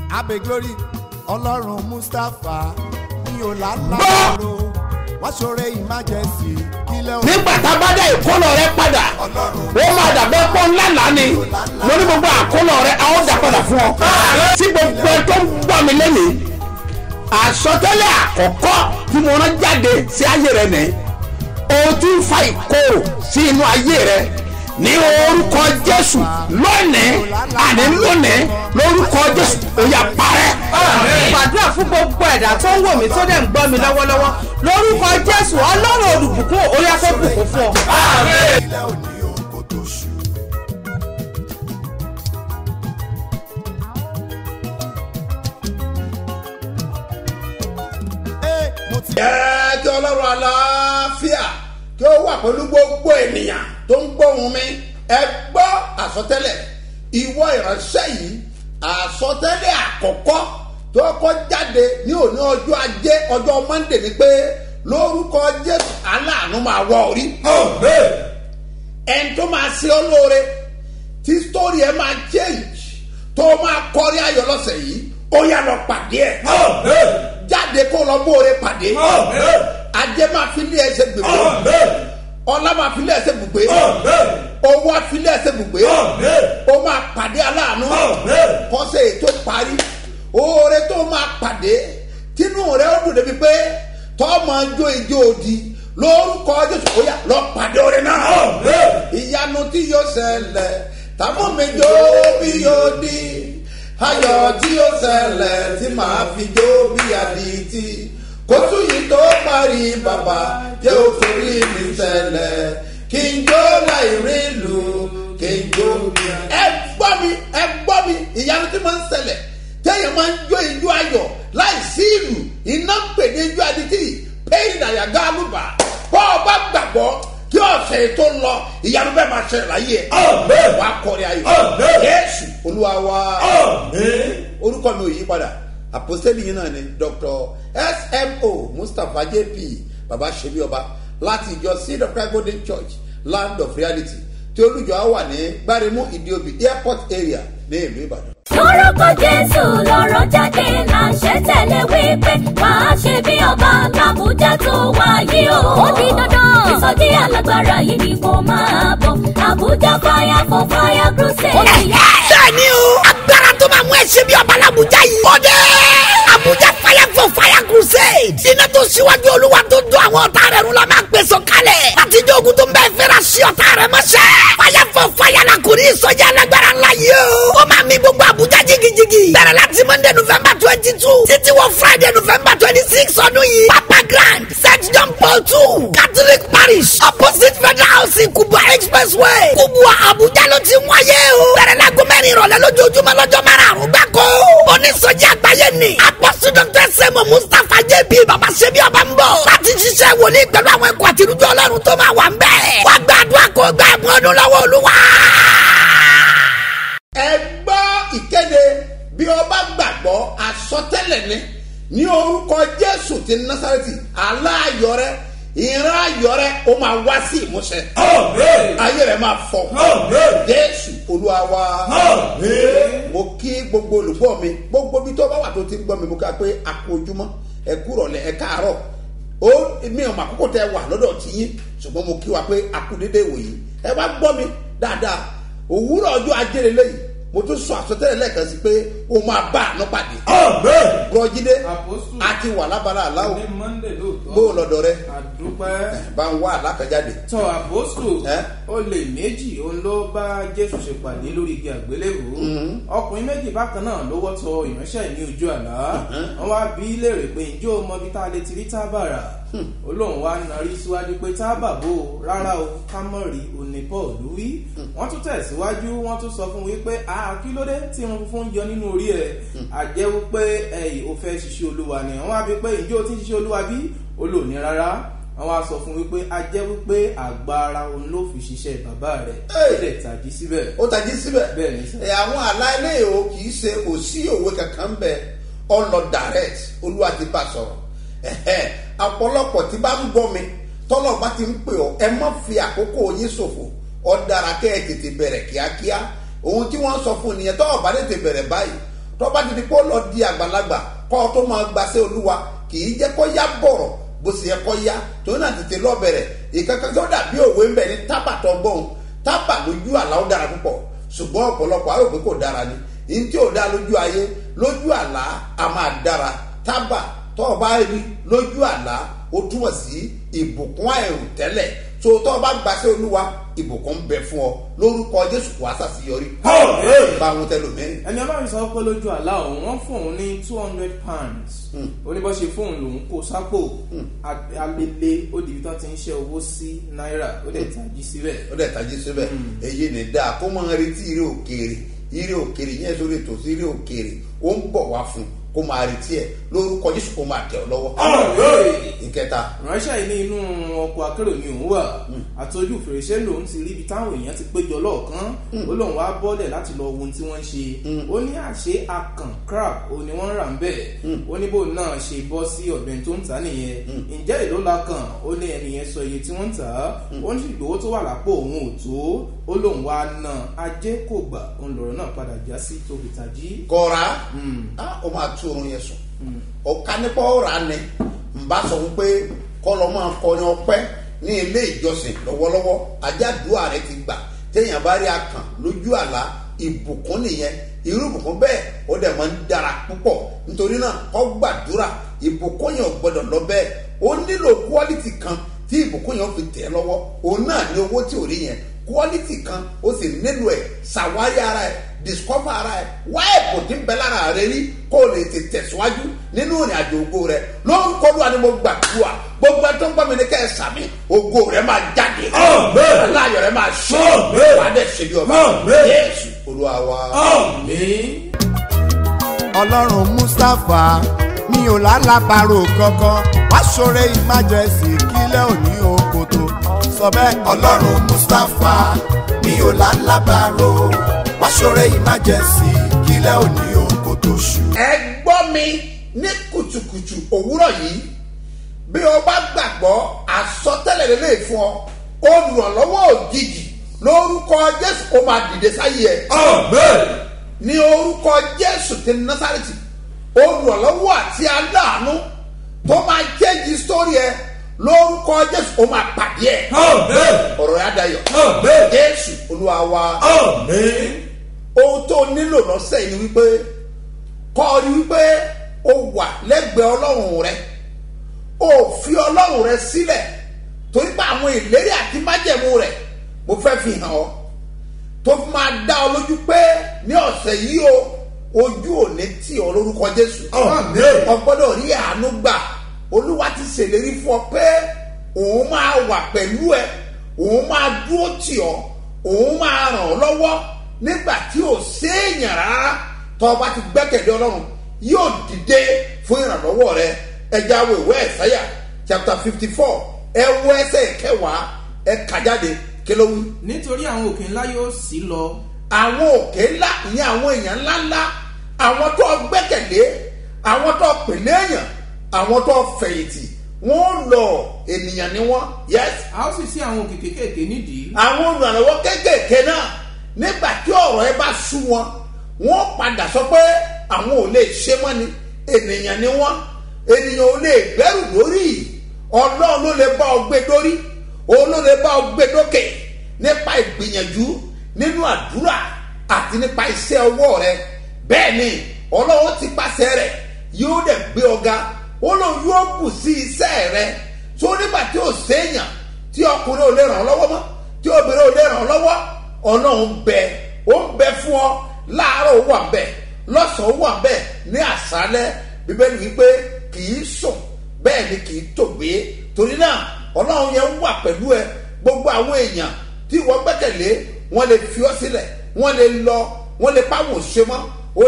abe glory ọlọ́run Mustapha ní ọ̀làlàró wọ́n ṣoore emergency kílẹ̀ òun. nígbà tá a bá dá ìkólọ rẹ padà ó máa dàbẹ́ pọ́ ńlá lánì lórí gbogbo àkólọ rẹ a ó dà padà fún ọ. tí gbogbo ẹ tó ń gbọ́ mi lẹ́nìí àsọtẹ́lẹ̀ àkọ́kọ́ tí mo rán jáde sí ayé rẹ nìyẹn o ti ń fa ìkorò sí inú ayé rẹ ní orúkọ Jésù lónìí àní lónìí lórúkọ Jésù ó yá parẹ́. gbàdúrà fún gbogbo ẹ̀dá tó ń wò mí tó dẹ̀ ń gbọ́ mi lọ́wọ́lọ́wọ́ lórúkọ Jésù Ọlọ́run olùbùkún ó yá kó bùkún fún ọ. ilẹ̀ òní òun kò tó ṣú. Jẹ́ kí Ọlọ́run àlàáfíà kí ó wà pẹ̀lú gbogbo ènìyàn tó ń gbóhùn mi. Ẹ gbọ́ àsọtẹ́lẹ̀ ìwọ ìránṣẹ́ yìí, àsọtẹ́lẹ̀ àkọ́kọ́ tó kọ́ jáde ní òní ọjọ́ ajé ọjọ́ Mọ́ndé ni pé lórúkọ Jésù aláàánú máa wọ orí. Ẹni tó máa ṣe ọ́ lóore tí sítórì ẹ máa change tó máa kọrí ayọ̀ lọ́sẹ̀ yìí ó yá lọ pàdé ẹ̀. Jáde kó lọ bóore pàdé. Ajé máa fi lé ẹsẹ̀ gbègbè. Ọlá máa fi lé ẹsẹ̀ gbègbè. Owó á fi lé ẹsẹ̀ gbègbè. Ó máa pàdé aláàánú. Kọ́sẹ̀ ètò parí. Oore tó máa pàdé tínú rẹ̀ ó dùn débi pé tọ́ máa jó ijó odi lórúkọ Jésù ó yá lọ pàdé oore náà. Ìyanu tí yóò ṣẹlẹ̀ tàbí mi jó bí yóò di. Ayọ̀ tí ó ṣẹlẹ̀ tí màá fi jó bí adití kótó yìí tó parí bàbá jẹ́ òfòrí mi ṣẹlẹ̀ kí n jó láì rí ìlú kí n jó bí. ẹ gbọ́ mi ìyanu tí máa ń ṣẹlẹ̀ téèyàn máa ń jó ijó ayọ̀ láì sí ìlú iná ń pè ní ijó adití pẹ́yìn àyàgá àlùbà bọ́ ọ bá gbàgbọ́ kí ọ̀sẹ̀ tó ń lọ ìyanu bẹ́ẹ̀ máa ṣẹlẹ̀ láyé ẹ̀ wà á kọrin ayọ̀ Jésù Olúwa wa. Orúkọ mi ò yí padà àpòstélì yìí náà ni Dr. SMO Mustapha JP baba ṣebí ọba láti ìjọ Seed of Christ Golden Church Land of Reality tí olùjọ á wà ní Gbáremú Ìdíòbí airport area ní ìlú Ìbàdàn. lórúkọ Jésù lọ́rọ̀ jáde láṣẹ tẹ̀lé wípé máa ṣe bí ọba làbújá tó wáyé o. ó di dandan ìsọjí alágbára yìí ni kò máa bọ̀ Àbújá fire for fire crusade. bẹ́ẹ̀ni o agbára tó máa mú ẹ̀ṣẹ̀ bí ọba làbújá yìí. ó dé Àbújá fire for fire crusade. iná tó ṣíwájú Olúwa tó dún àwọn ọ̀tá rẹ̀ rún la máa gbèsò kalẹ̀. àtijọ́ ogun tó ń bẹ́ẹ̀ fẹ́ra sí ọ̀tá rẹ̀ mọ́ṣẹ́. fire for fire la kò ní ìsọjí alágbára ńlá yìí o. ó máa mi gbogbo Àbújá jigijigi. bẹ̀rẹ̀ láti Monday November 22 títí wọ Friday November 26 ọdún yìí. Papa Grand St. John Paul II Catholic Parish opposite Federal Housing Kubwa Expressway Kubwa Àbújá ló ti wáyé o. bẹ̀rẹ̀ láago mẹ́rin ìrọ̀lẹ́ lójoojúmọ́ lọ́jọ́ márùn-ún gbáko. onísọjí àgbáyé ni Apostle Dr. SMO Mustapha JP baba ṣebí ọba ń bọ̀ láti ṣiṣẹ́ wòlíì pẹ̀lú àwọn ẹ̀kọ́ àti ìrújú Ọlọ́run tó máa wà ń bẹ̀. wá gbàdúrà kó gbà ẹ̀bùn ọdún lọ́wọ́ Olúwa. Ẹ gbọ́ ìkéde bí o bá gbàgbọ́ àsọtẹ́lẹ̀ ní orúkọ Jésù ti Násárẹ́tì aláàyọ̀ rẹ ìran ayọ̀ rẹ ó máa wá sí ìmúṣẹ. ayé rẹ máa fọ. Jésù Olúwa wa. mo kí gbogbo olùgbọ́ mi gbogbo bí tó bá wà tó ti ń gbọ́ mi mo ká pé a kú ojúmọ́ ẹ kú ìrọ̀lẹ́ ẹ káàárọ̀ ó mi ò mà kókó tẹ wà lọ́dọ̀ tiyín ṣùgbọ́n mo kí wa pé a kú dédé ìwòyí ẹ wá gbọ́ mi dáadáa òwúrọ̀ ọjọ́ ajé lélẹ́yìí mo tún sọ àsọtẹ́lẹ̀ lẹ́ẹ̀kan sí pé o máa bá àánú pàdé. Bùrọ̀jídé àti wà lábala aláwọ̀ bó o lọ́dọ̀ rẹ bá ń wá àlákàjáde. tọ́ àpòsù olè méjì òun ló bá Jésù ṣe pàdé lórí igi àgbélébùú. ọkùnrin méjì bákan náà ló wọ́ tọ ìránṣẹ́ ní ojú àlá. wọ́n wá bí léèrè pé ǹjẹ́ o mọ ibi tá a lè ti rí tábà rà. olóhùn wa narí síwájú pé tábà bò rárá o kámọ́rì òní Paul wí. wọ́n tún tẹ̀síwájú wọ́n tún sọ fún wípé kí ló dé tí irun funfun yọ nínú orí ẹ̀. àjẹ́ wípé o fẹ́ ṣiṣẹ́ Olúwa ni wọ́n wá bí pé ǹjẹ́ o ti ń ṣiṣẹ́ Olúwa bí olóòní rárá. wọ́n wá sọ fún wípé àjẹ́ wípé àgbára òun ló fi ṣiṣẹ́ bàbá rẹ̀ ó lè tàjí síbẹ̀. ó tàjí síbẹ̀. bẹ́ẹ̀ ni sọ. àwọn àlàyé o kì í ṣe kò sí òwe kankan bẹ ọlọ direct Olúwa ti bá sọ̀rọ̀ ọ̀pọ̀lọpọ̀ tí bá ń gbọ́ mi tọ́lọ̀ bá ti ń pè ọ́ ẹ má fi àkókò yín ṣòfò ó dára kẹ́ ẹ tètè bẹ̀rẹ̀ kíákíá ohun tí wọ́n sọ fún nìyẹn tọ́wọ́ bá tètè bẹ̀rẹ̀ báyìí tó bá ti di pé ó lọ di àgbàlagbà kọ́ ọ tó máa gbaṣẹ́ olúwa kì í jẹ́ kó yá bọ̀rọ̀ bó ṣe yẹ kó yá tó náà tètè lọ bẹ̀rẹ̀ ìkankan tó dàbí òwe ń bẹ̀ ní tábà tó gbọ́n tábà lójú àlá ó dára púpọ̀ ṣùgbọ́n ọ̀pọ̀lọpọ̀ àwọn òpin kò dára ni ní tí ò dá lójú ayé lójú àlá a máa dára tábà tó o bá rí lójú àlá ó túmọ̀ sí ìbùkún àìrò tẹ́lẹ̀ tó tó o bá gbaṣẹ́ olúwa ìbùkún ń bẹ fún ọ lórúkọ jésù kò àṣàṣeyọrí bá wọn tẹlòmíràn. ẹni ọlọ́run sọ pé lójú àlá òun wọ́n fún òun ní £200 oníbọ̀ṣe fóun lòun kó sápò alele ó dìbí tán ti ń ṣe owó sí náírà ó dẹ̀ tají síbẹ̀. èyí ni dáa kó máa retí ire òkèèrè yẹn sórí ètò sí ire òkèèrè ó ń bọ̀ wá fún kó máa retí ẹ lórúkọ jésù kó máa tẹ ọ lọ́wọ́. ìkẹta. ránṣẹ́ yìí ní inú ọkọ̀ akérò ni òun wà àtọ́jú fèrèsé lòun ti rí ibi táwọn èèyàn ti péjọ lọ́ọ̀kan ó lóun wá bọ́lẹ̀ láti lọ wo ohun tí wọ́n ń ṣe ó ní àṣé akàn crab ó ní wọ́n ń rà ń bẹ̀ ó ní bó náà ṣe bọ́ sí ọ̀dọ̀ ẹni tó ń tà nìyẹn ǹjẹ́ èló la kàn ó ní ẹnìyẹn sọ iye tí wọ́n ń tà á ó ní ìgbówó tó wà lápò òun ò tó ó lóun wá ná ajé kò gbà òun lọ̀rọ̀ náà padà já sí tóbi tàjí. kọ́ra ó máa tú oorun yẹn sùn ọ̀ka nípa ọ̀rá ni n bá sọ wípé kọ́lọ́ máa kọrin ọpẹ́ ní ilé ìjọsìn lọ́wọ́lọ́wọ́ ajádùá rẹ ti gbà téèyàn bá rí akàn lójú àlá ìbùkún nìyẹn irú ìbùkún bẹ́ẹ̀ ó dẹ̀ máa ń dára púpọ̀ nítorí náà kó gbàdúrà ìbùkún yẹn ò gbọdọ̀ lọ bẹ́ẹ̀ ó nílò quality kan tí ìbùkún yẹn ó fi tẹ̀ lọ́wọ́ òun náà ní owó tí ò rí yẹn quality kan ó sì nílò ẹ̀ ṣàwárí ara ẹ̀ discover ara ẹ̀ wá ẹ̀bùn tí ń bẹ lára rẹ rí kó o lè ti tẹ̀síwájú nínú ìrìn àjò ògo rẹ lórúkọ Olúwa ni mo gbàdúrà gbogbo ẹ tó ń gbọ́ mi ní kẹ́ ẹ sàmì ògo rẹ máa jáde aláyọ̀ rẹ máa ṣe wà á dẹ̀ ṣe bí ọba Jésù Olúwa wa. ọlọ́run Mustapha mi ò lálàbàrò kankan wá ṣoore emergency kílẹ̀ òní òkòtò sọ bẹ́ẹ̀. ọlọ́run Mustapha mi ò lálàbàrò wá ṣoore emergency kílẹ̀ òní òkòtò ṣù. ẹ gbọ́ mi ní kùtùkùtù òwúrọ̀ yìí bí o bá gbàgbọ́ àsọtẹ́lẹ̀ lélẹ̀ fún ọ olùrànlọ́wọ́ òjijì lórúkọ Jésù kó máa dìde sáyé ẹ. ní orúkọ Jésù ti Násárẹ́tì olùrànlọ́wọ́ àti aláàánú tó máa jẹ́jì sórí ẹ lórúkọ Jésù ó máa pàdé ẹ. ọ̀rọ̀ yà dayọ̀ Jésù Olúwa wa. ohun tó nílò lọ́sẹ̀ yìí ni wípé kọ́ ọ ní wípé o wà lẹ́gbẹ̀ẹ́ Ọlọ́run rẹ o fi Ọlọ́run rẹ sílẹ̀ torí pé àwọn ìlérí àti májẹ̀mú rẹ mo fẹ́ fi hàn ọ́ tó fi máa dá ọ lójú pé ní ọ̀sẹ̀ yìí o ojú ò ní tì ọ́ lórúkọ Jésù. o gbọ́dọ̀ rí àánú gbà Olúwa ti ṣèlérí fún ọ pé òun máa wà pẹ̀lú ẹ òun máa dúró tì ọ́ òun máa ràn ọ́ lọ́wọ́ nígbà tí ò séèyàn rárá tó o bá ti gbẹ́kẹ̀lé Ọlọ́run yóò dìde fún ìrànlọ́wọ́ rẹ ẹja wo ìwé Ẹ̀sáyà chapter 54 ẹ wo ẹsẹ̀ kẹwàá ẹ kà jáde kí ló wí. nítorí àwọn òkè ńlá yóò sí lọ. àwọn òkè ńlá ìyẹn àwọn èèyàn ńláńlá àwọn tó gbẹ́kẹ̀lé àwọn tó pèlè èèyàn àwọn tó fẹ̀yìntì wọ́n lọ ènìyàn ni wọ́n. yes. a ó sì sí àwọn òkè kékèké nídìí. àwọn olùrànlọ́wọ́ kékèké náà nígbà tí ọ̀rọ̀ ẹ bá sú wọn wọ́n padà sọ pé àwọn ò lè ṣe mọ́ ni ènìyàn ni wọ́n ènìyàn ò lè gbẹ́rù lórí Ọlọ́run ló lè bá ọ gbé dórí òun ló lè bá ọ gbé dókè nípa ìgbìyànjú nínú àdúrà àti nípa iṣẹ́ ọwọ́ rẹ bẹ́ẹ̀ ni Ọlọ́run ti pàṣẹ rẹ̀ yóò dẹ̀ gbé ọ̀gá Ọlọ́run yóò bù sí iṣẹ́ rẹ tó nígbà tí ò séèyàn tí ọkùnrin ò lè ràn ọ́ lọ́wọ́ mọ́ tí obìnrin ò lè ràn ọ́ lọ́wọ́ Ọlọ́run bẹ ó ń bẹ fún ọ láàárọ̀ ó wà bẹ́ẹ̀ lọ́sàn-án ó wà bẹ́ẹ̀ ní àṣálẹ́ Bíbélì wípé kì í sùn bẹ́ẹ̀ ni kì í tògbé torí náà Ọlọ́run yẹn wà pẹ̀lú ẹ gbogbo àwọn èèyàn tí wọ́n gbẹ́kẹ̀lé wọ́n lè fi ọ́ sílẹ̀ wọ́n lè lọ wọ́n lè pàwọ̀ ṣe mọ́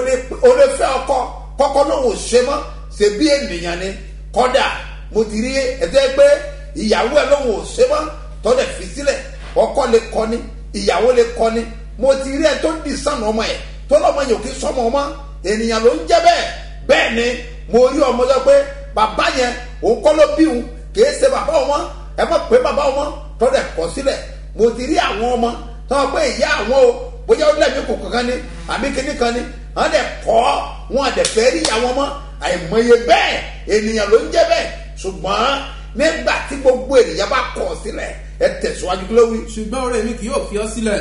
o lè fẹ́ ọkọ kọ́kọ́ lóun ò ṣe mọ́ ṣe bí ènìyàn ni kọ́dà mo ti rí ẹ̀jẹ̀ pé ìyàwó ẹ̀ lóun ò ṣe mọ́ tọ́lẹ̀ fi sílẹ̀ ọkọ lè kọ́ ni ìyàwó lè kọ́ ni mo ti rí ẹ tó ń di sànù ọmọ ẹ̀ tó lọ́mọ yòókì sọmọ ọmọ ènìyàn ló ń jẹ́ bẹ́ẹ̀ bẹ́ẹ̀ ni mo rí ọmọ sọ pé bàbá yẹn òun kọ́ ló bí òun kì í ṣe bàbá ọmọ ẹ mọ̀ pé bàbá ọmọ tọ́lẹ̀ kọ́ sílẹ̀ mo ti rí àwọn ọmọ tó wọ́n pé ìyá àwọn o bóyá ó lẹ́mí kò kankan ni àbí kíní kan ni wọ́n dẹ̀ kọ́ wọn dẹ̀ fẹ́ rí àwọn mọ́ àìmọye bẹ́ẹ̀ ènìyàn ló ń jẹ́ bẹ́ẹ̀ ṣùgbọ́n nígbà tí gbogbo ènìyàn bá kọ̀ sílẹ̀ ẹ tẹ̀síwájú kí ló wí. ṣùgbọ́n oore mi kì yóò fi ọ́ sílẹ̀.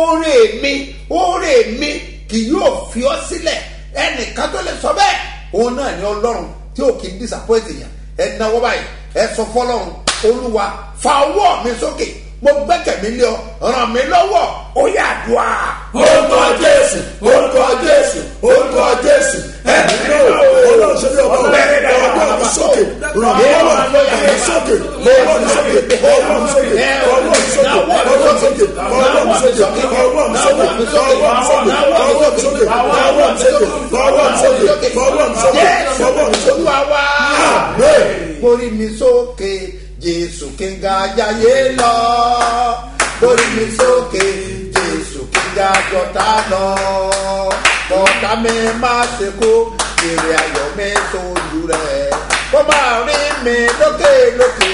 oore mi kì yóò fi ọ́ sílẹ̀ ẹnìkan tó lè sọ bẹ́ẹ̀ òun náà ni ọlọ́run tí ò kì í disappoint èèyàn ẹ náwó báyìí ẹ sọ fọlọ́run olúwa fa ọwọ́ mi sókè mo gbẹ́kẹ̀mí lé ọ ràn mí lọ́wọ́ ó yá àdúrà. orúkọ jésù orúkọ jésù orúkọ jésù ẹ̀mí náà ọlọ́run ṣe bí ọba ọwọ́ mi sókè ràn mí lọ́wọ́ ràn mí sókè ọwọ́ mi sókè ọwọ́ mi sókè ọwọ́ mi sókè ọwọ́ mi sókè ọwọ́ mi sókè ọwọ́ mi sókè ọwọ́ mi sókè ọwọ́ mi sókè ọwọ́ mi sókè ọwọ́ mi sókè ọwọ́ mi sókè ọwọ́ mi sókè wá. Borí mi sókè jésù kí n ga jayé lọ borí mi sókè jésù kí n ga jọta lọ kọta mi má ṣe kó èrè ayọ̀ mi sójú rẹ̀ kó máa rí mi lókè lókè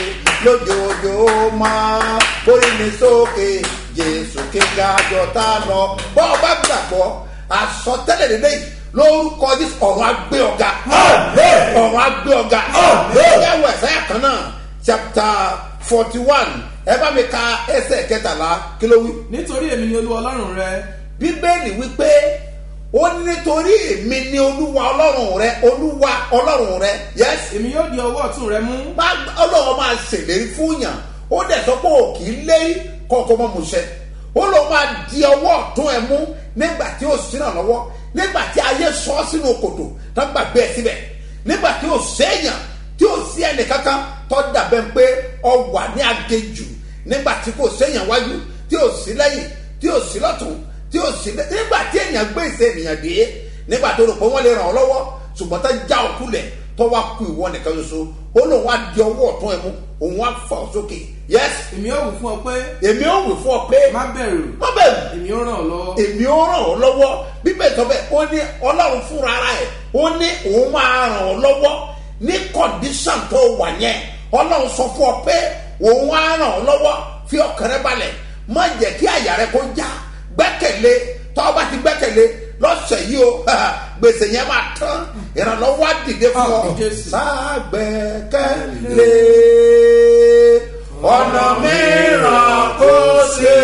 lójoojúmọ́ borí mi sókè jésù kí n ga jọta lọ bọ́ ọ bá gbàgbọ́ àsọtẹ́lẹ̀ nílé yìí lórúkọ jésù ọ̀run agbé ọ̀gá ọ̀run agbé ọ̀gá ẹ̀yàwó ẹ̀sáyà kan náà chapter 41 ẹ bá mi ka ẹsẹ̀ kẹtàlá kí ló wí. nítorí èmi ni olúwa ọlọ́run rẹ. bíbélì wípé ó ní nítorí èmi ni olúwa ọlọ́run rẹ olúwa ọlọ́run rẹ yes. èmi yóò di ọwọ́ ọ̀tún rẹ mú. ọlọ́run máa ṣèlérí fún yàn ó dẹ̀ sọ pé ò kì í lérí kọ́kọ́ mọ́ musẹ́ ó lọ́ máa di ọwọ́ ọ̀tún ẹ mú nígbà tí ó sínà lọ́wọ́ nígbà tí ayé sọ sínú kòtò tó gbàgbé ẹ síbẹ̀ nígbà tí ó sẹ́yìn tí ó sí ẹnì kankan tó dàbẹ̀ pé ọ wà ní agejù nígbà tí kò sẹ́yìn wájú tí ó sí lẹ́yìn tí ó sí lọ́tún tí ó sí lẹ́yìn nígbà tí èèyàn gbé ìṣe ènìyàn dé nígbà tó rò pé wọ́n lè ràn ọ́ lọ́wọ́ ṣùgbọ́n tó já òkú lẹ̀ tó wá kú ìwọ nìkan ṣoṣo ó lóun wá di ọwọ́ ọ̀tún ẹ̀ mú òun wá fà ọ́ sókè yes. èmi ó wí fún ọ pé. èmi ó wí fún ọ pé. má bẹ̀rù. má bẹ̀rù. èmi ó ràn ọ́ lọ́wọ́. èmi ó ràn ọ́ lọ́wọ́ bíbẹ̀ tó bẹ́ẹ̀ ó ní ọlọ́run fúnra ara ẹ̀ ó ní òun máa ràn ọ́ lọ́wọ́ ní condition tó wà yẹn ọlọ́run sọ fún ọ pé òun á ràn ọ́ lọ́wọ́ fi ọkàn rẹ balẹ̀ má jẹ́ kí àyà rẹ kó já gbẹ́kẹ̀lé tó o bá ti gbẹ́kẹ̀lé lọ́sẹ̀ yìí o gbèsè yẹn máa tán ìrànlọ́wọ́ á dìde fún ọ. ságbẹ́kẹ̀lé ọ̀nà mìíràn kò ṣe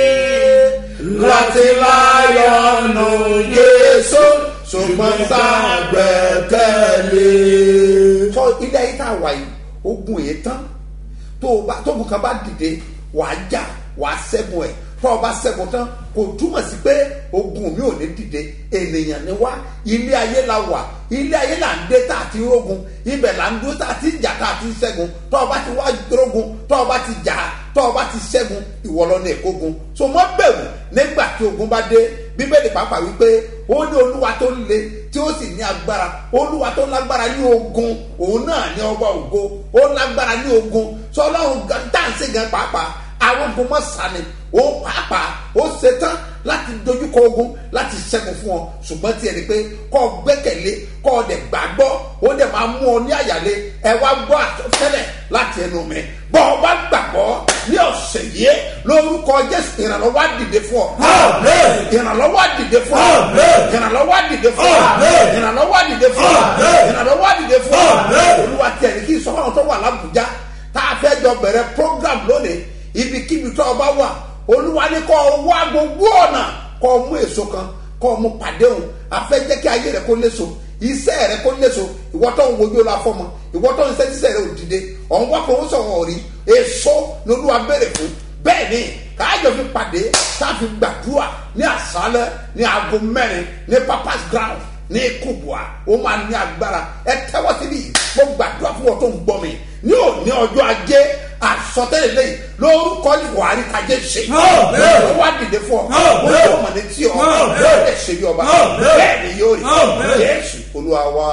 láti láyọ̀ nù Jésù ṣùgbọ́n ságbẹ́kẹ̀lé. sọ ilé ayé tá a wà yìí ogun èyí tán tóògùn kan bá dìde wàá jà wàá ṣẹ́gun ẹ̀ tó o bá ṣẹ́gun tán kò túmọ̀ sí pé ogun mi ò ní dìde ènìyàn ni wá ilé ayé la wà ilé ayé là ń dé tá a ti rógun ibẹ̀ là ń dúró tá a ti jà tá a ti ṣẹ́gun tó o bá ti wá rógun tó o bá ti jà tó o bá ti ṣẹ́gun ìwọ lọ ní èkógun so mọ́ bẹ̀rù nígbà tí ogun bá dé bíbélì pàápàá wípé ó ní olúwa tó le tí ó sì ní agbára olúwa tó lágbára ní ogun òun náà ní ọba ògo ó lágbára ní ogun sọ ọlọ́run dáǹsì gan pàápàá àwọn ogun mọ́ sani ó pàápàá ó ṣetán láti dojúkọ ogun láti ṣẹ́gun fún ọ ṣùgbọ́n tí ẹni pé kọ́ ọ gbẹ́kẹ̀lé kọ́ ọ dẹ̀ gbàgbọ́ ó dẹ̀ máa mú ọ ní àyàlé ẹ wá gbọ́ àtọ́tẹ́lẹ̀ láti ẹnu mi bọ́ ọ bá gbàgbọ́ ní ọ̀sẹ̀ yìí lórúkọ Jésù ìrànlọ́wọ́ á dìde fún ọ ìrànlọ́wọ́ á dìde fún ọ ìrànlọ́wọ́ á dìde fún ọ ìrànlọ́wọ́ á dìde fún ọ ìrànlọ́wọ́ á dìde fún ọ olúwa tí ẹni kí ìsọfúnwọn tó wà lábùjá tá a fẹ́ jọ bẹ̀rẹ̀ program lónìí ibikíbi tó o bá wà olúwa ní kọ́ ọ wá gbogbo ọ̀nà kọ́ ọ mú èso kan kọ́ ọ mú pàdé òun afẹ́ jẹ́ kí ayé rẹ kó léso iṣẹ́ rẹ kó léso ìwọ tó ń wojú la fọmọ ìwọ tó ń ṣe tíṣẹ́ rẹ òdìdé ọ̀hún wá fowó sọ̀rọ̀ rí èso ní olúwa béèrè fún bẹ́ẹ̀ ni káàjọ fi pàdé káàfi gbàdúrà ní àṣálẹ́ ní aago 4 ní papa's ground ní kubua ó máa ní agbára ẹ tẹ́wọ́ síbí mo gbàdúrà fún ọ tó ń gbọ́ mi ní òní ọjọ́ ajé àsọtẹ́lẹ̀ lẹ́yìn lórúkọ buhari kájé ṣe ló wá dìde fún ọ ó lè mọ̀ ní tí ọ ó lè ṣe bí ọba bẹ́ẹ̀ ni yóò rí Jésù Olúwa wa.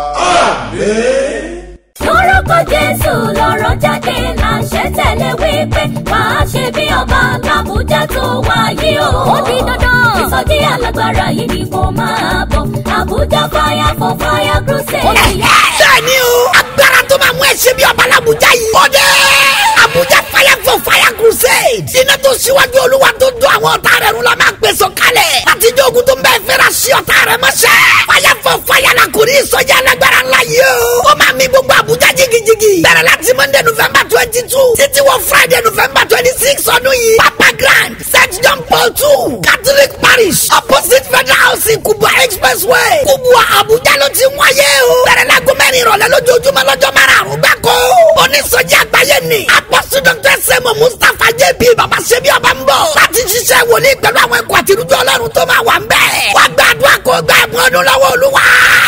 lórúkọ Jésù lọ́rọ̀ jáde láṣẹ tẹ̀lé wípé wàá ṣe bí ọba làbújá tó wáyé o. ó di dandan ìsọjí alágbára yìí ni kò máa bọ̀ Àbújá fire for fire crusade. bẹ́ẹ̀ni o agbára tó máa mú ẹ ṣe bí ọba làbújá yìí. ó dé Àbújá fire for fire crusade. iná tó ṣíwájú olúwa tó dún àwọn ọ̀tá rẹ̀ rún la máa gbèsò kalẹ̀. láti jẹ́ ogun tó ń bẹ́ẹ̀ fẹ́ra sí ọ̀tá rẹ̀ mọ́ṣẹ́. bẹ̀rẹ̀ láti monday november 22 títí wọ friday november 26 ọdún yìí. papa grand st john paul II catholic parish opposite federal housing kubwa expressway kubwa abuja ló ti wáyé o. bẹ̀rẹ̀ láago mẹ́rin ìrọ̀lẹ́ lójoojúmọ́ lọ́jọ́ márùn-ún gbáko. onísọjí àgbáyé ni apọ́sù dr sẹ́mu mustapha jb baba ṣebí ọba ń bọ̀ láti ṣiṣẹ́ wòlíì pẹ̀lú àwọn ẹ̀kọ́ àti irújọ́ ọlọ́run tó máa wà ń bẹ̀. wàá gbàdúrà kó gbà ẹ̀bùn ọdún lọ́wọ́ olúwa.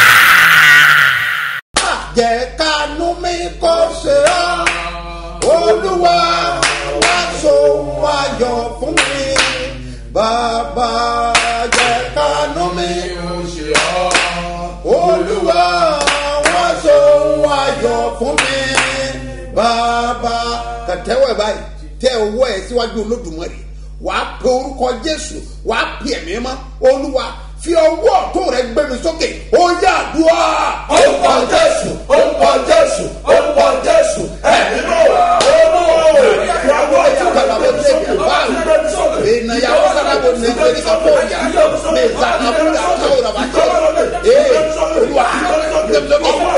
jẹ́ kánú mi kó ṣe ọ́ olúwa wá sóhun ayọ̀ fún mi bàbá jẹ́ kánú mi kó ṣe ọ́ olúwa wá sóhun ayọ̀ fún mi bàbá. kàtẹ́wọ̀ ẹ̀ báyìí tẹ owó ẹ̀ síwájú olódùmarè wàá pe orúkọ jésù wàá pe ẹ̀mí mọ́ olúwa fi ọwọ́ ọ̀tún rẹ gbé mi sókè ó yá àdúrà. orúkọ jésù orúkọ jésù orúkọ jésù ẹ̀mí náà fi ọwọ́ ọ̀tún rẹ gbé mi sókè ìnáyàwó sárábò ní ìgbéni kápó ìyá mi ìsàlẹ̀ àbúrò àtàwọn ọ̀rọ̀ bàjẹ́ olúwa gbé mi sókè olúwa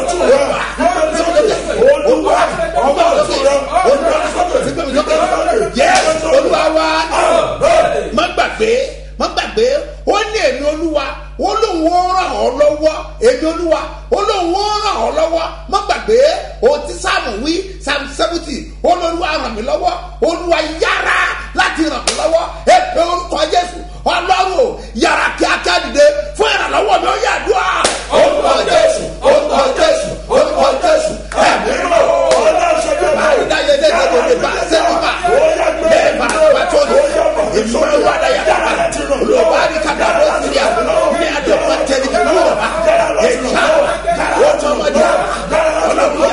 gbé mi sókè yẹ́sì olúwa wá má gbàgbé ó ní èmi olúwa ó lóun ó ràn ọ́ lọ́wọ́ èmi olúwa ó lóun ó ràn ọ́ lọ́wọ́ má gbàgbé ó ti sáàmù wí psalm 70 olúwa ràn mí lọ́wọ́ olúwa yára láti ràn mí lọ́wọ́ èpè orúkọ jésù ọlọ́run yàrá kíákíá dìde fún ìrànlọ́wọ́ mi ó yà dùn á. orúkọ jésù orúkọ jésù orúkọ jésù ẹ̀mí rò àrídáyé lẹ́gbẹ̀ẹ́ lè bá sẹ́kùbà bẹ́ẹ̀ bá wà tó lò ìmọ̀ wà dáyà dábà olùwà ní kàdà ló ti rí àwọn ní àdókò tẹ̀lé kàdà ló wà èyíká wọ́n tó wọ́n di ọlọ́run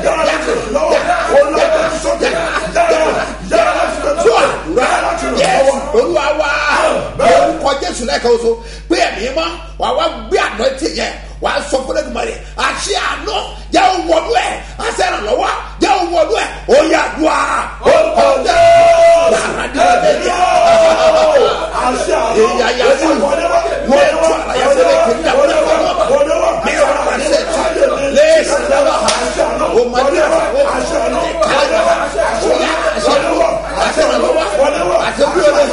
olúwa wá orúkọ jésù lẹ́ka oṣù pé ẹ̀mí mọ́ wà wá gbé àná ti yẹ wà á sọ fún ẹ̀dùnmọ́ rẹ̀ àṣẹ àná jẹ́ òwòdú ẹ̀ àṣẹ ìrànlọ́wọ́ jẹ́ òwòdú ẹ̀ ó yà dùn á orúkọ jésù yàrá dé ọ̀dẹ́ ni àṣẹ àná yà fún wọ́n tún àlàyé fún ẹ̀ kí n dàgbọ́ ní ọ̀gbọ́n mi ò rà ṣe lẹ́sẹ̀ lọ́wọ́ ọmọdé àṣẹ àná kálá àṣẹ ìrànlọ́wọ́ àṣẹ wíwọ́n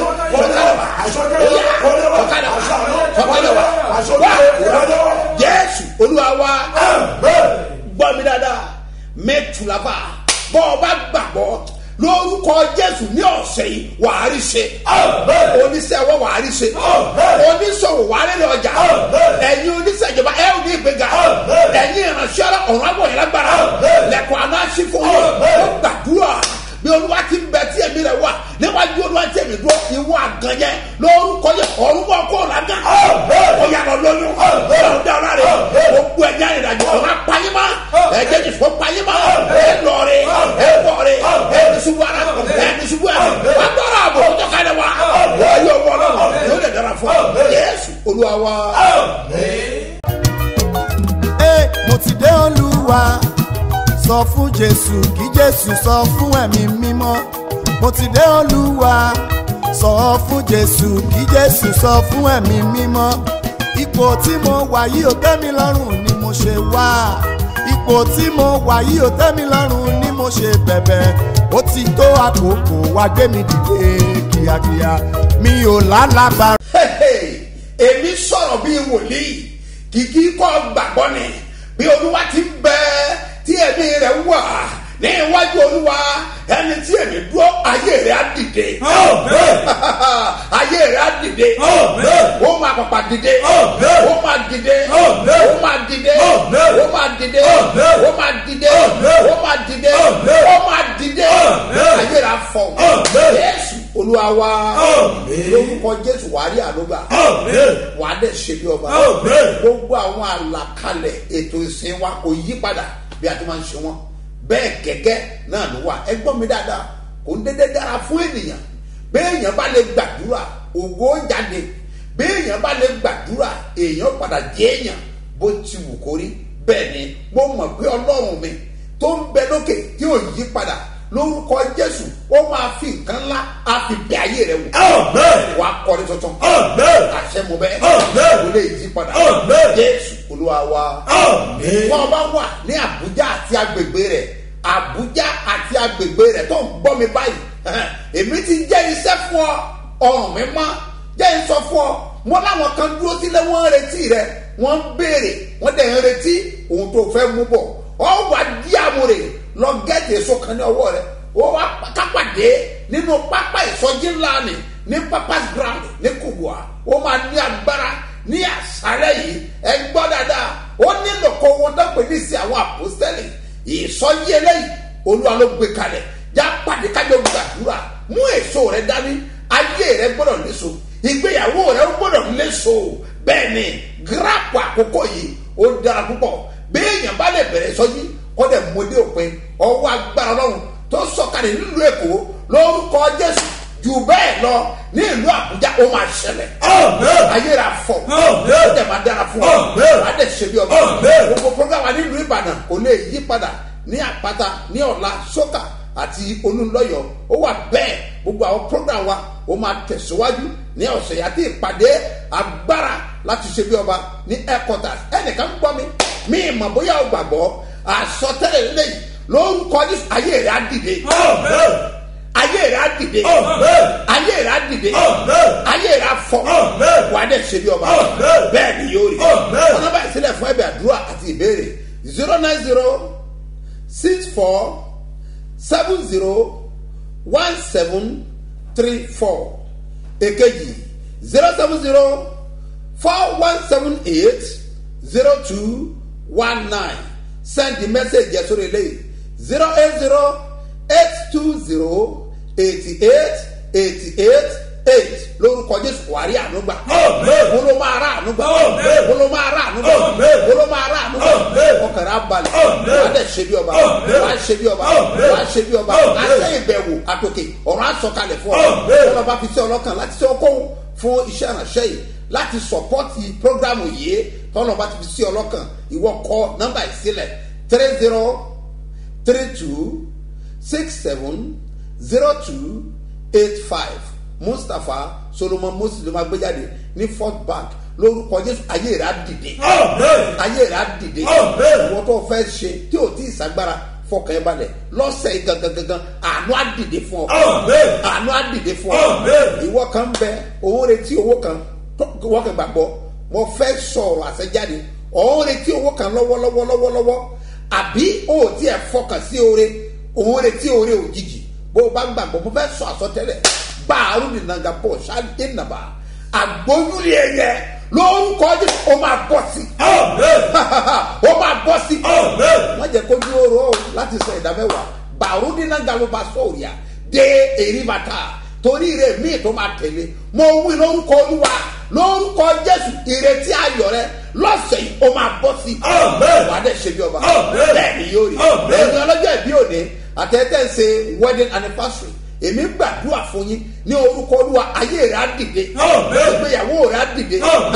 jésù olúwa wa gbọ́ mi dáadáa mẹ́tùlábà bọ́ ọ bá gbàgbọ́ lórúkọ jésù ní ọ̀sẹ̀ yìí wàá rí ṣe oníṣẹ́ ọwọ́ wàá rí ṣe oníṣòwò wàá rí ọjà ẹ̀yin oníṣẹ́ ìjọba ẹ̀ ò ní ìgbéga ẹ̀yin ìránṣẹ́ ọ̀run àbọ̀yìn lágbára lẹ́kọ̀ọ́ àná ṣí fún wọn ó gbàdúrà bí olúwa ti ń bẹ tí èmi rẹ wà níwájú olúwa tí èmi dúró ìwọ àgàn yẹn lórúkọ yẹn ọ̀run bọ̀ kó làgàn ó yàrá lóyún ọ̀run dá ọ̀rá rẹ gbogbo ẹ̀yà ìrìnàjò ọ̀run apayímá ẹ̀jẹ̀ jìfọ́ payímá ẹ̀ lọ́ọ̀rẹ́ ẹ̀ bọ̀ọ̀rẹ́ ẹ̀ nìṣubú ara ẹ̀ nìṣubú ẹ̀ wà gbọ́dọ̀ àbò tó kálẹ̀ wá yóò wọ́ lọ́wọ́ yóò lè dára fún ọ yéésù olúwa wa. mo ti dé olúwa sọ fún jésù kí jésù sọ fún ẹ̀mí mímọ́ mo ti dé olúwa sọ fún jésù kí jésù sọ fún ẹ̀mí mímọ́ ipò tí mo wà yìí ò tẹ́ mi lọ́rùn ni mo ṣe wá ipò tí mo wà yìí ò tẹ́ mi lọ́rùn ni mo ṣe bẹ̀bẹ̀ ó ti tó àkókò wá gbé mi dìde kíákíá mi ò lálàbà. èmi sọ̀rọ̀ bíi wòlíì kìkì kọ́ gbàgbọ́ ni bí olúwa ti bẹ́ẹ̀ tí ẹ̀mí rẹ̀ wà ní iwájú olúwa ẹni tí èmi dúró ayé rẹ̀ á dìde ayé rẹ̀ á dìde ó máa pàpà dìde ó máa dìde ó máa dìde ó máa dìde ó máa dìde ó máa dìde ó máa dìde ayé rẹ̀ á fọ Jésù olúwa wa lórúkọ Jésù wàá rí àlógbà wàá dẹ̀ ṣe bí ọba gbogbo àwọn àlàkalẹ̀ ètò ìsìn wa kò yí padà bí a ti máa ń ṣe wọn bẹ́ẹ̀ gẹ́gẹ́ náà ló wà ẹ gbọ́ mi dáadáa kò ń dédé dára fún ènìyàn béèyàn bá lè gbàdúrà ògo jáde béèyàn bá lè gbàdúrà èèyàn padà jẹ́ èèyàn bó ti wù kó rí bẹ́ẹ̀ ni mo mọ̀ pé ọlọ́run mi tó ń bẹ lókè tí ò yí padà lórúkọ Jésù ó máa fi nǹkan ńlá á fi bẹ ayé rẹ wò wà á kọrin tuntun àṣẹ mo bẹ́ẹ̀ ó lè yí padà Jésù olúwa wa wọn bá wà ní Àbújá àti agbègbè rẹ̀ Àbújá àti agbègbè rẹ̀ tó ń gbọ́ mi báyìí èmi ti jẹ́ iṣẹ́ fún ọ ọrùn mi mọ́ jẹ́ ń sọ fún ọ mo láwọn kan dúró sílẹ̀ wọ́n ń retí rẹ̀ wọ́n ń béèrè wọ́n dẹ̀ ń retí ohun tó fẹ́ mú bọ̀ ọ wà dí àmúre lọ gẹ́tì èso kan ní ọwọ́ rẹ̀ ó wá kápàdé nínú pápá ìsọjí ńlá ni ní papa's ground ní Kubwa ó máa ní agbára ní àṣálẹ́ yìí ẹ gbọ́ dáadáa ó nílò kó wọn dọ́pẹ́ ní sí àwọn àpòstẹ́lì ìsọjí eléyìí Olúwa ló gbé kalẹ̀ já pàdé kájọ gbàdúrà mú èso rẹ dání ayé rẹ gbọ́dọ̀ léso ìgbéyàwó rẹ gbọ́dọ̀ léso bẹ́ẹ̀ ni gírápù àkókò yìí ó dára púpọ̀ bí èèyàn bá lè bẹ̀rẹ̀ ìsọjí kó dẹ̀ mọ́dé òpin ọwọ́ agbára Ọlọ́run tó sọ̀kalẹ̀ nílùú Èkó lórúkọ Jésù jù bẹ́ẹ̀ lọ ní ìlú Àbújá ó máa ṣẹlẹ̀ ayé rà fọ̀ ó dẹ̀ máa dára fún ọ wàá dẹ̀ ṣe bí ọba gbogbo program wa nílùú Ìbàdàn kò lè yí padà ní Àpáta ní Ọ̀la Sókà àti Olúńlọ́yọ̀ ó wà bẹ́ẹ̀ gbogbo àwọn program wa ó máa tẹ̀síwájú ní ọ̀sẹ̀ yìí àti ìpàdé agbára láti ṣe bí ọba ní headquarters ẹnìkan gbọ́ mi ìmọ̀ bóyá o gbàgbọ́ àsọtẹ́lẹ̀ lẹ́yìn lórúkọ Jésù ayé rẹ̀ á dìde ayé rẹ̀ á dìde ayé rẹ̀ á dìde ayé rẹ̀ á fọ́ wà á dẹ̀ ṣe bí ọba bẹ́ẹ̀ ni yóò rí ọ̀nà báyìí sílẹ̀ fún ẹ̀bẹ̀ àdúrà àti ìbéèrè 09064701734 èkejì 07041780219 send the message yẹn sórí eléyìí 08082088888 lórúkọ Jésù wàrí ànúgbà bolo máa rà ànúgbà bolo máa rà ànúgbà bolo máa rà ànúgbà ọkàrà abalẹ̀ wà á dẹ̀ ṣe bí ọba wà á ṣe bí ọba wà á ṣe bí ọba àṣẹ ìbẹ̀wò àtòkè ọ̀rọ̀ àsọkalẹ̀ fún ọ ọlọ́ba fi sí ọlọ́kàn láti ṣe ọkọ̀hún fún iṣẹ́ ìránṣẹ́ yìí láti sọpọ́tì prógrámù yìí tọ́lọ́ba ti fi sí ọlọ́kàn ìwọ kọ nọ́mbà ìsílẹ̀ 3032670285 Mustapha Solomon Moses ló máa gbé jáde ní Fort Bank lórúkọ Jésù ayé rẹ̀ á dìde ayé rẹ̀ á dìde ìwọ tó fẹ́ ṣe tí ò tí ì ṣàgbára fọkàn ẹ balẹ̀ lọ́sẹ̀ yìí gangan àánú á dìde fún ọ àánú á dìde fún ọ ìwọ kan ń bẹ òun retí owó kan wọ́n kàn gbàgbọ́ mo fẹ́ sọ̀rọ̀ àṣẹjáde òun retí owó kan lọ́wọ́lọ́wọ́ àbí o tí ẹ fọkàn sí oore òun retí oore òjijì bó o bá ń gbàgbọ́ mo fẹ́ sọ àsọtẹ́lẹ̀ báàrú ní nàgàbọ̀ ṣáàdé nàbà àgbóyúlé ẹyẹ lórúkọ Jésù ó máa bọ́ sí ó máa bọ́ sí wọ́n jẹ́ kó dúró rọ láti sọ ìdá mẹ́wàá bàrú ní nàgàlóba sọ̀rìà dé èrí bàtà torí rẹ̀ míì tó máa tẹ̀lé mo wí lórúkọ Olúwa lórúkọ Jésù ìrètí ayọ̀ rẹ lọ́sẹ̀ yìí ó máa bọ́ sí wà á dẹ̀ ṣe bí ọba bẹ́ẹ̀ ni yóò rí ẹ̀yin ọlọ́jọ́ ìbí òní àtẹ̀tẹ̀ ń ṣe wedding anniversary èmi gbàdúrà fún yín ní orúkọ Olúwa ayé rẹ á dìde ìgbéyàwó rẹ á dìde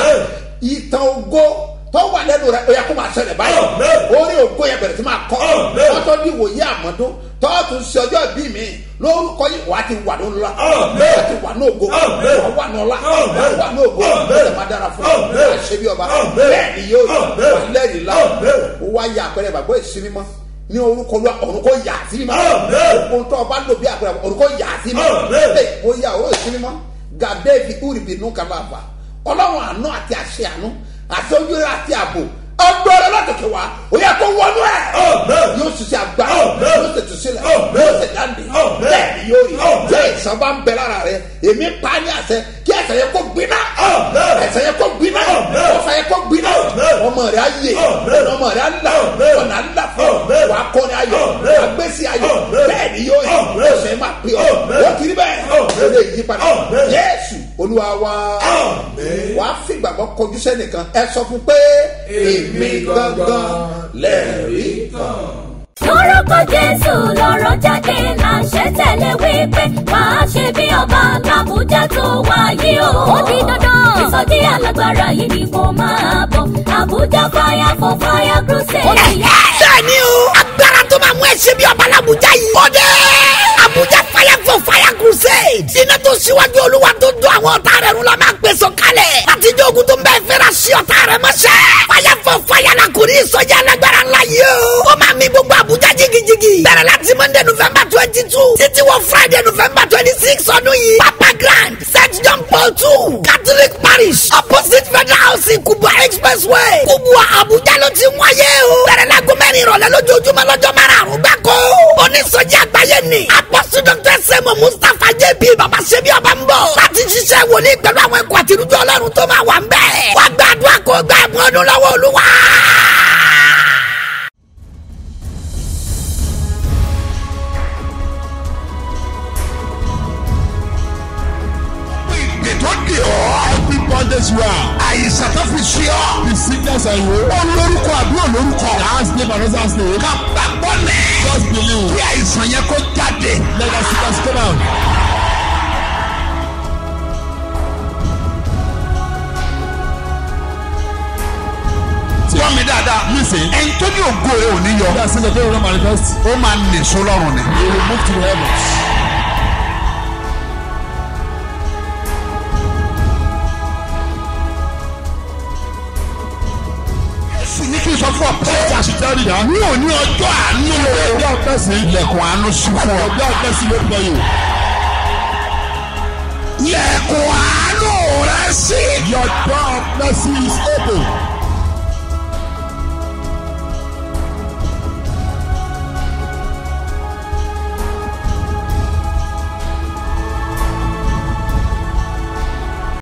ìtàn ògo tó wà lẹ́nu rẹ ó yẹ kó máa ṣẹlẹ̀ báyìí orí ògo yẹn bẹ̀rẹ̀ sí máa kọ́ tọ́tọ́ ní ìwòye àmọ́dún tọ́ọ̀tún sí ọjọ́ ìbí mi lórúkọ yìí wà á ti wà ní ọlá wà á ti wà ní ògo wà á wà ní ọlá wà á wà ní ògo ó lè máa dára fún ọ wà á ṣe bí ọba bẹ́ẹ̀ ni yóò wà lẹ́rìí lá ó wá yà àpẹẹrẹ ìgbàgbọ́ ìsinmi mọ́ ní orúkọ Olúwa ọ̀run kò yà sí mímọ́ ohun tó ọba lò bí àpẹẹrẹ ọ̀run kò yà sí mímọ́ ó yà ó sí mímọ́ gàdéèfì úrìbìnú kàlàfà Ọlọ́run àánú àti àṣẹ àánú àti ojúrere àti ààbò ọgbọ́n látòkè wá ó yẹ kó wọnú ẹ̀ yóò ṣiṣẹ́ àgbà yóò ṣètò sílẹ̀ yóò ṣe dáńdé bẹ́ẹ̀ ni yóò rí jẹ́ ìsàn bá ń bẹ lára rẹ èmi pa ní àṣẹ kí ẹ̀sẹ̀ yẹ kó gbiná ẹ̀sẹ̀ yẹ kó gbiná ọ̀fà yẹ kó gbiná ọmọ rẹ á yè ọmọ rẹ á là ọ̀nà á là fún wà á kọ́ni ayọ̀ wà á gbèsè ayọ̀ bẹ́ẹ̀ ni yóò rí ọ̀sẹ̀ máa pè ọ́ wọ́n kiri bẹ́ẹ̀ ó lè yí padà Jésù Olúwa wa wà á fìgbàgbọ́ kọjú sẹ́nìkan ẹ sọ fún pé èmi gangan lẹ́rìí kan. lórúkọ Jésù lọ́rọ̀ jáde láṣẹ tẹ̀lé wípé máa ṣe bí ọba làbújá tó wáyé o. ó di dandan ìsọjí alágbára yìí ni kò máa bọ̀ Àbújá fire for fire crusade. bẹ́ẹ̀ni o agbára tó máa mú ẹ ṣe bí ọba làbújá yìí. ó dé Àbújá fire for fire crusade. iná tó ṣíwájú Olúwa tó dún àwọn ọ̀tá rẹ̀ rún la máa gbèsò kalẹ̀. àtijọ́ ogun tó ń bẹ́ẹ̀ fẹ́ra sí ọ̀tá rẹ̀ mọ́ṣẹ́. fire for fire la kò ní ìsọjí alágbára ńlá yìí o. ó máa mi gbogbo Àbújá jigijigi. bẹ̀rẹ̀ parish opposite federal housing kubwa expressway kubwa abuja ló ti wáyé o. bẹ̀rẹ̀ láago mẹ́rin ìrọ̀lẹ́ lójoojúmọ́ lọ́jọ́ márùn-ún gbáko. onísọjí àgbáyé ni apọ́sù dr sẹ́mu mustapha jp baba ṣebí ọba ń bọ̀. láti ṣiṣẹ́ wòlíì pẹ̀lú àwọn ẹ̀kọ́ àtirújọ ọlọ́run tó máa wà ń bẹ̀. wàá gbàdúrà kó gbà ẹ̀bùn ọdún lọ́wọ́ olúwa. every bondage you are. àìsàn tó fi ṣe ọ́. the sickness and you. ó lórúkọ àbí ò lórúkọ. the house name and other name. ká gbàgbọ́ ní. just believe. kí àìsàn yẹn kó jáde. let the sickness come out. gbọ́ mi dáadáa. listen. ẹni tó ní ògo rẹ̀ ò ní yọ. bí a ṣe lè dé ìrora manifest. ó máa nìṣó lọ́rùn ni. he will move to the heavens. ní kí n sọ fún ọ pé ẹja ṣiṣẹ́ rí ya. ní òní ọjọ́ àánú rẹ̀. ọjọ́ ọ̀pẹ̀sì ilẹ̀kùn àánú sí fún ọ. ọjọ́ ọ̀pẹ̀sì ló pọ̀ yìí. ilẹ̀kùn àánú rẹ̀ sí. your door of mercy is open.